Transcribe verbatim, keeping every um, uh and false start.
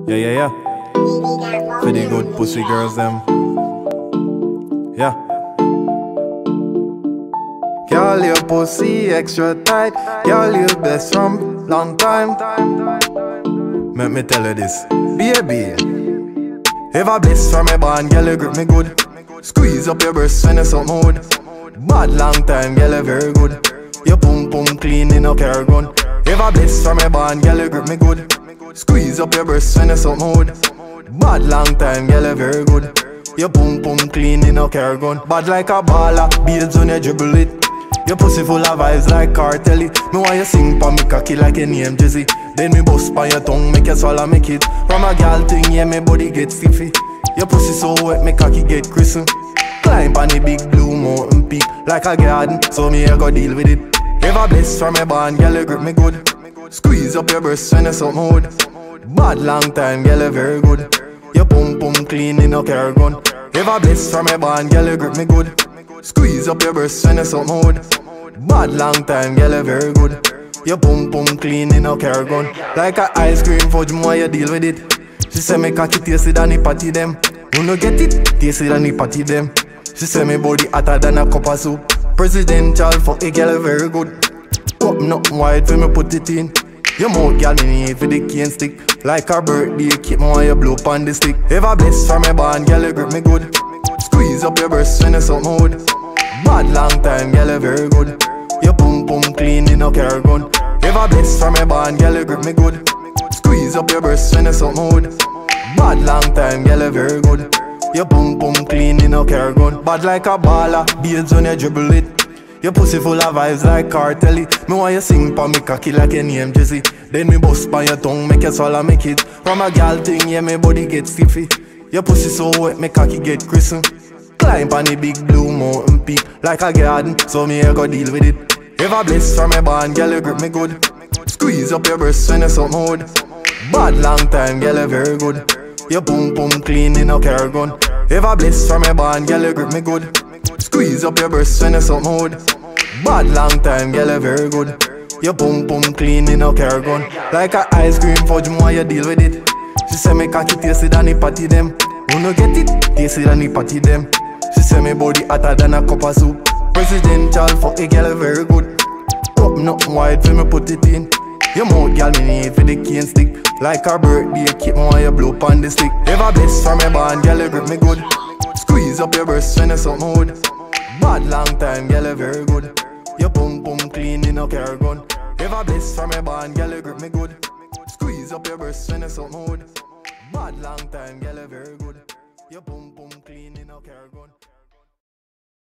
Yeah, yeah, yeah. For the good pussy girls, them. Yeah. Girl, your pussy extra tight. Girl, you best from long time. Let me tell you this, baby. If I bliss from my band, girl, you grip me good. Squeeze up your breasts when it's something good. Bad long time, girl, you very good. Your pum pum clean in a car gun. If I bliss from my band, girl, you grip me good. Squeeze up your breasts when it's something good. Bad long time, girl, you very good. Your pum pum clean in a car gun. Bad like a baller, beads when you dribble it. Your pussy full of vibes like Cartelli. Me want you sing pa me cocky like your name Jizzy. Then me bust pa your tongue, make you swallow me kid. From a girl thing, yeah, me body get stiffy. Your pussy so wet, me cocky get christened. Climb on the big blue mountain peak like a garden, so me I go deal with it. If I bliss from my band, girl, you grip me good. Squeeze up your breasts when it's something good. Bad long time, girl, you very good. Your pum pum clean in a car gun. If I bliss from my band, girl, you grip me good. Squeeze up your breasts when it's something good. Bad long time, girl, you very good. Your pum pum clean in a car gun. Like a ice cream fudge, more you deal with it. She say me cocky tasty than the patty them. You no get it, tasty than the patty them. She say me body hotter than a cup of soup. Presidential fuck a girl very good. Up nothing wide for me put it in. Your mouth girl me need for the cane stick. Like a birthday cake, me want you blow on the stick. If I bliss from my band, girl, you grip me good. Squeeze up your breasts when it's something good. Bad long time, girl, you very good. Your pum pum clean in a car gun. If I bliss from my band, girl, you grip me good. Squeeze up your breasts when it's something good. Bad long time, girl, you very good. Your pum pum clean in a car gun. Bad like a baller, beads when you dribble it. Your pussy full of vibes like Cartelli. Me want you sing pa me cocky like your name Jizzy. Then me bust pa your tongue, make you swallow me kid. From a girl thing, yeah, me body get stiffy. Your pussy so wet, me cocky get christened. Climb on the big blue mountain peak like a garden, so me I go deal with it. If I bliss from my band, girl, you grip me good. Squeeze up your breasts when it's something good. Bad long time, girl, you very good. Your pum pum clean in a car gun. If I bliss from my band, girl, you grip me good. Squeeze up your breasts when it's something good. Bad long time, girl, you very good. Your pum pum clean in a car gun. Like a ice cream fudge, more you deal with it. She say me cocky tasty than the patty them. You no get it, tasty than the patty them. She say me body hotter than a cup of soup. Presidential fuck a girl very good. Up nothing wide for me put it in. Your mouth girl me need for the cane stick. Like a birthday cake, me want you blow on the stick. If I bliss from my band, girl, you grip me good. Squeeze up your breasts when it's something good. Bad long time, girl, you very good. Your pum pum clean in a car gun. If I bliss from my band, girl, you grip me good. Squeeze up your breasts when it's something good. Bad long time, girl, you very good. Your pum pum clean in a car gun.